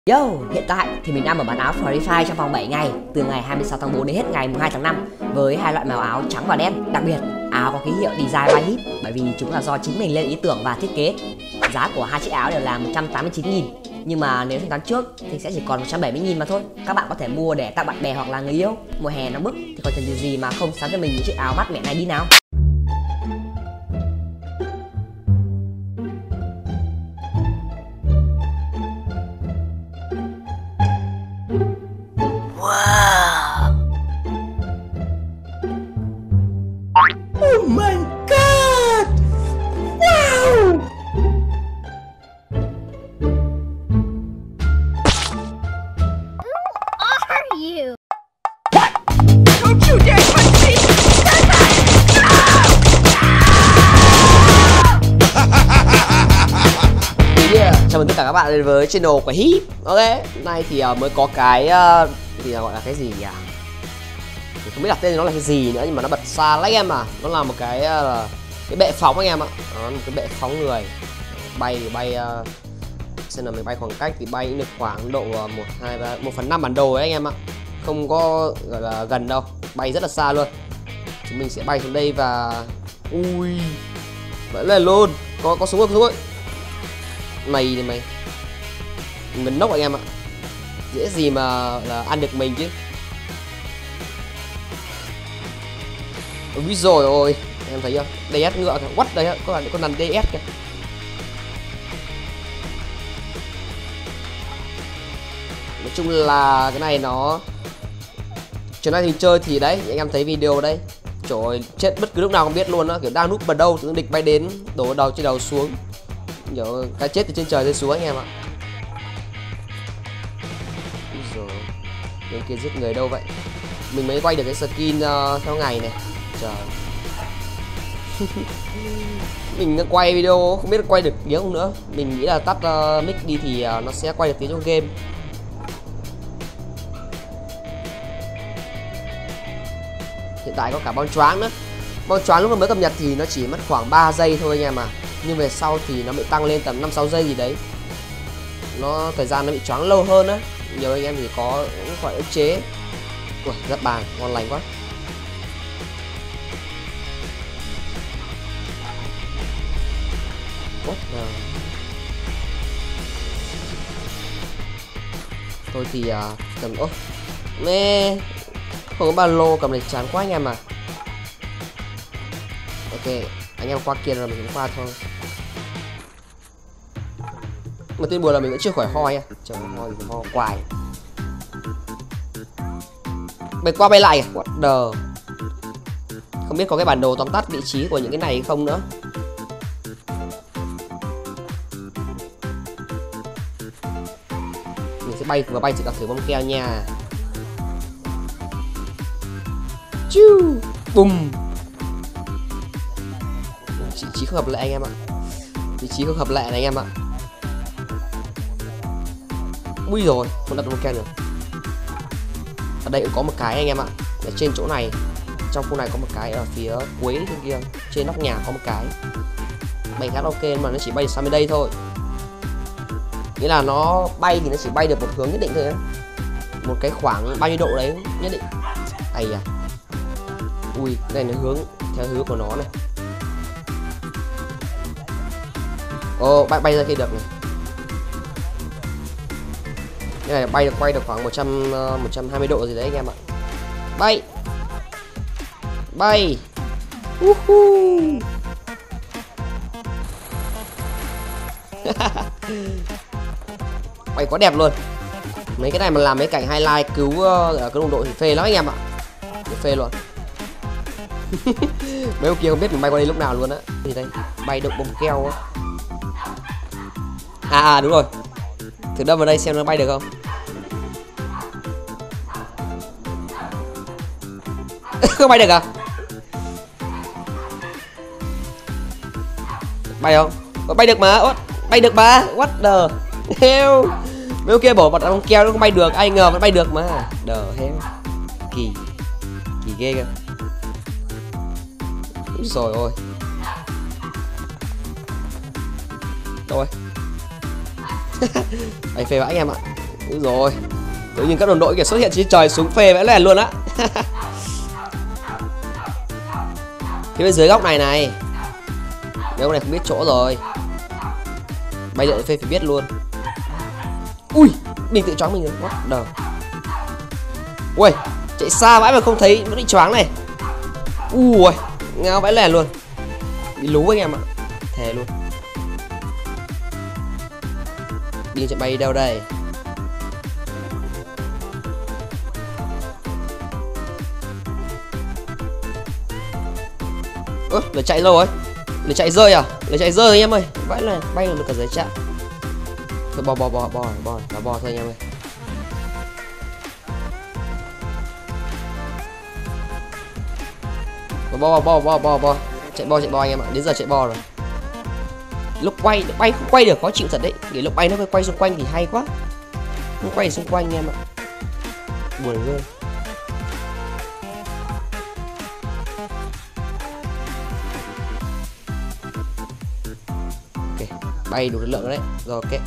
Yo, hiện tại thì mình đang mở bán áo Free Fire trong vòng 7 ngày, từ ngày 26 tháng 4 đến hết ngày 2 tháng 5 với hai loại màu áo trắng và đen. Đặc biệt, áo có ký hiệu design by Hit bởi vì chúng là do chính mình lên ý tưởng và thiết kế. Giá của hai chiếc áo đều là 189.000, nhưng mà nếu thanh toán trước thì sẽ chỉ còn 170.000 mà thôi. Các bạn có thể mua để tặng bạn bè hoặc là người yêu. Mùa hè nóng bức thì còn chần gì mà không sắm cho mình những chiếc áo mát mẻ này đi nào. Oh my god! Wow! Are you? Don't you dare touch me! Chào mừng tất cả các bạn đến với channel của Hit. Ok, hôm nay thì mới có cái thì gọi là cái gì nhỉ? Thì không biết đặt tên nó là cái gì nữa, nhưng mà nó bật xa lách em à. Nó là một cái bệ phóng anh em ạ. Đó, một cái bệ phóng người. Bay thì bay xem là mình bay khoảng cách thì bay được khoảng độ 1/5 bản đồ ấy anh em ạ. Không có gọi là gần đâu, bay rất là xa luôn. Chúng mình sẽ bay xuống đây và ui vẫn lên luôn. Có súng không ấy. Mày thì mày mình nốc anh em ạ, dễ gì mà là ăn được mình chứ. Ui rồi ôi, em thấy không, DS ngựa kìa, what đây các bạn, con đàn DS kìa. Nói chung là cái này nó chỗ này thì chơi thì đấy, anh em thấy video đây, trời ơi, chết bất cứ lúc nào không biết luôn á, kiểu đang núp vào đâu tự địch bay đến đổ đầu trên đầu xuống, kiểu cái chết từ trên trời rơi xuống anh em ạ. Rồi bên kia giết người đâu vậy, mình mới quay được cái skin theo ngày này, trời. Mình quay video không biết quay được tiếng không nữa, mình nghĩ là tắt mic đi thì nó sẽ quay được tiếng trong game. Hiện tại có cả bom choáng nữa. Bom choáng lúc mà mới cập nhật thì nó chỉ mất khoảng 3 giây thôi anh em à, nhưng về sau thì nó bị tăng lên tầm 5-6 giây gì đấy, nó thời gian nó bị choáng lâu hơn á. Nhiều anh em thì có cũng phải ức chế. Ui, rất bàn, ngon lành quá. Thôi thì cầm mê không có ba lô, cầm này chán quá anh em à. Ok, anh em qua kia rồi mình cũng qua thôi. Mà tin buồn là mình vẫn chưa khỏi ho nha. Trời ơi, ho quài. Bay qua bay lại kìa, what the. Không biết có cái bản đồ tóm tắt vị trí của những cái này hay không nữa. Mình sẽ bay vừa bay chỉ gặp thử bom keo nha. Chu, bùm. Vị trí không hợp lại anh em ạ. Vị trí không hợp lại này anh em ạ. Ui rồi, không đặt bom keo được. Ở đây cũng có một cái anh em ạ. Ở trên chỗ này, trong khu này có một cái, ở phía cuối bên kia, trên nóc nhà có một cái. Bay khá ok mà nó chỉ bay sang bên đây thôi. Nghĩa là nó bay thì nó chỉ bay được một hướng nhất định thôi ấy. Một cái khoảng bao nhiêu độ đấy nhất định. Ây à. Ui, cái này nó hướng theo hướng của nó này. Ồ, bay ra kia được này. Cái này bay được quay được khoảng 120 độ gì đấy anh em ạ. Bay. Bay. Bay quá đẹp luôn. Mấy cái này mà làm mấy cảnh highlight cứu cái đồng đội thì phê lắm anh em ạ. Phê luôn. Mấy ông kia không biết mình bay qua đây lúc nào luôn á. Thì đây, bay được bông keo á. À đúng rồi. Thử đâm vào đây xem nó bay được không. Không bay được à? Bay không? Bay được mà. Bay được mà. What the hell. Mấy ông kia bỏ bật bông keo nó không bay được, ai ngờ vẫn bay được mà. The hell. Kỳ ghê kìa. Rồi ôi. Rồi. Bày phê vãi anh em ạ. Úi rồi, tự nhiên các đồng đội kìa xuất hiện trên trời xuống phê vẽ lèn luôn á. Phía bên dưới góc này này, nếu con này không biết chỗ rồi, bay điện phê phải biết luôn. Ui, mình tự choáng mình rồi, what the. Ui, chạy xa vãi mà không thấy nó bị choáng này. Ui, ngao vãi lèn luôn, bị lú anh em ạ, thề luôn. Đi chạy bay đâu đây? Ơ, để chạy lâu rồi, để chạy rơi à? Để chạy rơi anh em ơi, vãi là bay được cả dưới chạm. Thôi bò thôi anh em ơi. Bò, chạy bo anh em ạ, đến giờ chạy bo rồi. Lúc bay không quay được, khó chịu thật đấy. Để lúc bay nó quay xung quanh thì hay quá, không quay xung quanh anh em ạ, buồn ghê. Bay đủ lực lượng đấy rồi, ok.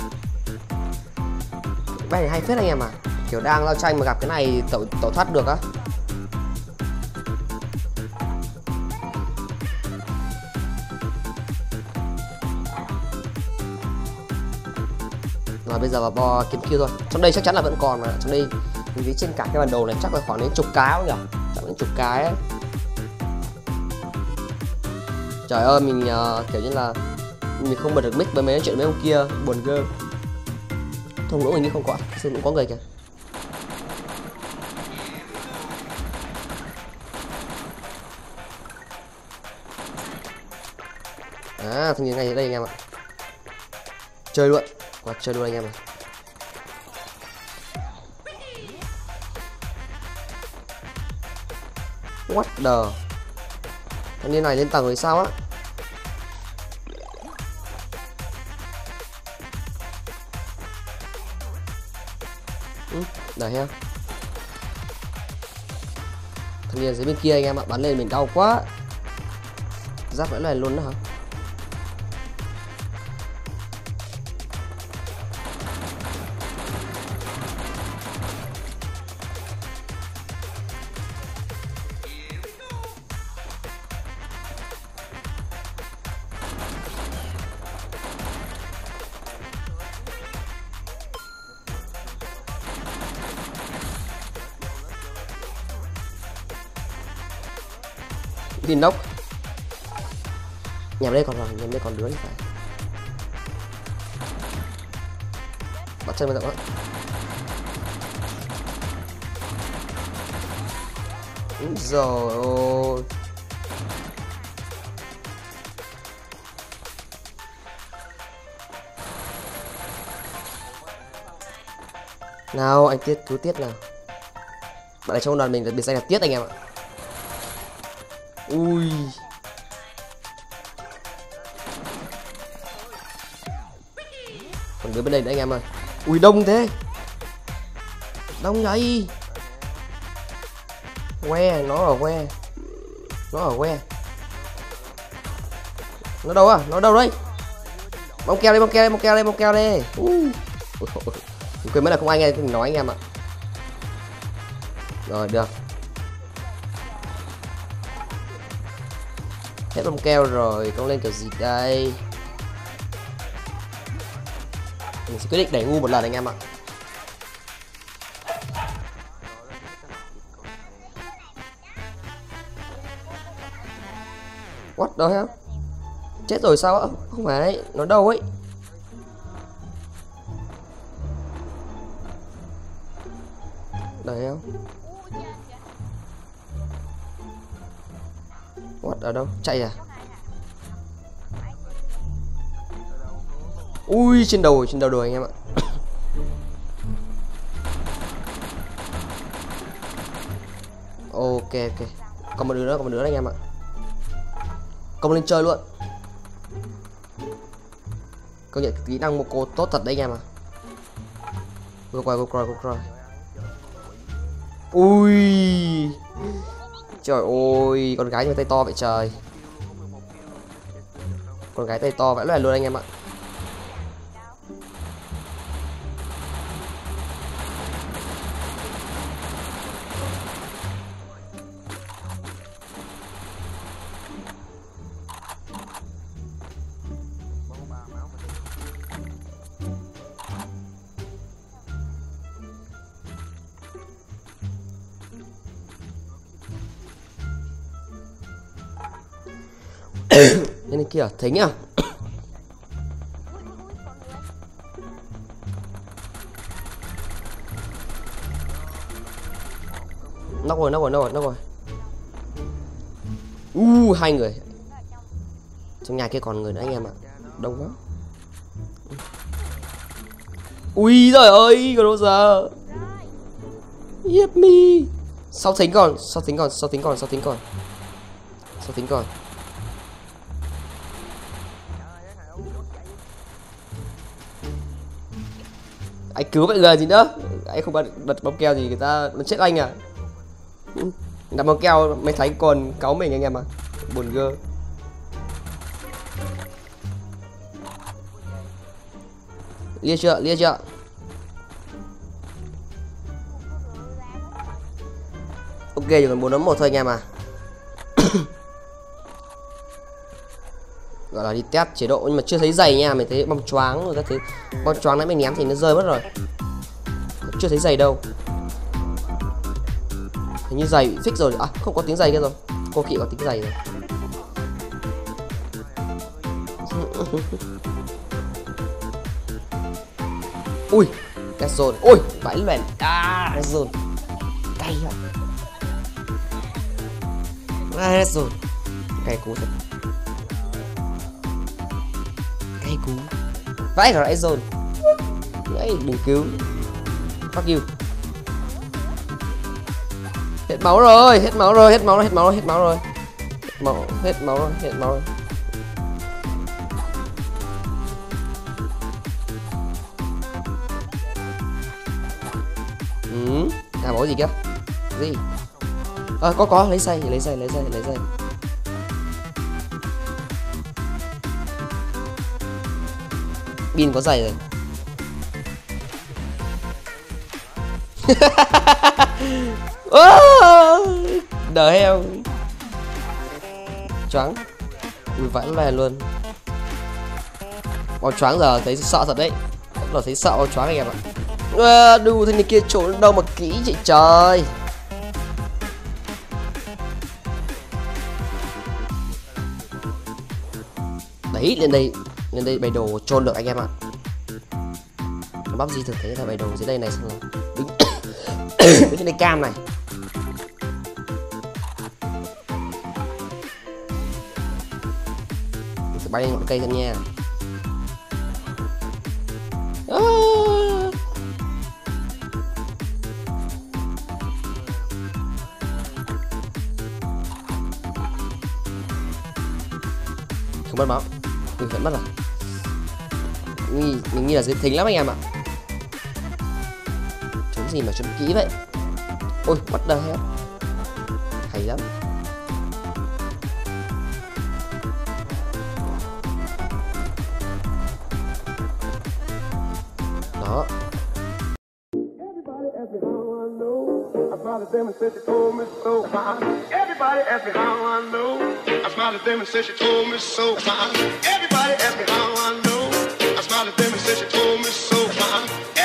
Bay này hay phết anh em à, kiểu đang lao tranh mà gặp cái này tẩu thoát được á. Rồi bây giờ vào bo kiếm kill thôi. Trong đây chắc chắn là vẫn còn mà, trong đây mình thấy trên cả cái bản đồ này chắc là khoảng đến chục cái nhỉ, chắc đến chục cái ấy. Trời ơi, mình kiểu như là mình không bật được mic với mấy chuyện mấy ông kia, buồn ghê. Thùng lỗ hình như không có, xin cũng có người kìa. À, thằng ngay ở đây anh em ạ. Chơi luôn, qua chơi luôn anh em ạ. What the. Thằng điên này lên tầng rồi sao á? Đấy ha. Thằng điên dưới bên kia anh em ạ, bắn lên mình đau quá. Giáp vẫn này luôn đó hả? Tin nóc. Nhằm đây còn rồi, nhằm đây còn đứa thì phải. Bắt chân vào rộng á. Rồi ôi. Nào anh Tiết, cứu Tiết nào. Bạn này trong đoàn mình biệt danh là Tiết anh em ạ. Ui. Còn đứa bên đây nữa anh em ơi. Ui đông thế. Đông vậy. Que, nó ở que. Nó ở que. Nó đâu à? Nó đâu đây? Bóng keo đây, bóng keo đây, bóng keo đây, bóng keo đây. Quên mất là không ai nghe mình nói anh em ạ. Rồi được. Hết bông keo rồi, con lên kiểu gì đây? Mình sẽ quyết định đẩy ngu một lần anh em ạ. What the hell? Chết rồi sao ạ? Không phải, nó đâu ấy. Đấy không? What, ở đâu? Chạy à? Ui, trên đầu rồi anh em ạ. Ok. Còn một đứa nữa anh em ạ. Công lên chơi luôn. Công nhận kỹ năng một cô tốt thật đấy anh em ạ. Go cry. Ui. Trời ơi, con gái nhưng mà tay to vậy trời. Con gái tay to vãi loài luôn anh em ạ. Bên kia thấy nhá. Nó rồi. Hai người. Trong nhà kia còn người nữa anh em ạ. Đông quá. Ui giời ơi, còn đâu giờ. Yep me. Sao tính còn. Anh cứu vậy giờ gì nữa. Anh không đặt bóng keo gì người ta nó chết anh à. Đặt bóng keo mấy thánh còn cáu mình anh em à. Buồn gơ. Lia chưa. Ok, chỉ còn 4-1 thôi anh em à. Gọi là đi test chế độ nhưng mà chưa thấy giày nha, mình thấy bong choáng rồi các thứ. Bong choáng nãy mình ném thì nó rơi mất rồi. Chưa thấy giày đâu. Hình như giày bị fix rồi. À không có tiếng giày kia rồi. Cô kỵ có tiếng giày rồi. Ui, red zone. Ui, vãi loèn. Red zone. Cay vậy. Red zone. Cay cú thật. Cay cú. Vãi cả red zone. Đấy, đừng cứu. Fuck you. Hết máu rồi. Máu gì kia? Gì? Có lấy giày. Pin có giày rồi. Đờ heo. Choáng. Ui vãi loè luôn. Bao choáng giờ thấy sợ thật đấy. Nó thấy sợ bao choáng anh em ạ. Đù thanh này kia trốn đâu mà kỹ chị trời. Đấy, lên đây bày đồ trôn được anh em ạ. Bắp gì thực thấy là bày đồ dưới đây này xong rồi. Đứng trên đây cam này. Mình phải bay lên ngọn cây xem nha. Không mất máu. Mình vẫn mất rồi. Mình nghĩ là dưới thính lắm anh em ạ. Trốn gì mà trốn kỹ vậy. Ôi bắt đầu hết. Hay lắm. Đó. Everybody ask me how I know. I smiled at them and said she told me so. Everybody ask me how I know. I smiled at them and said she told me so.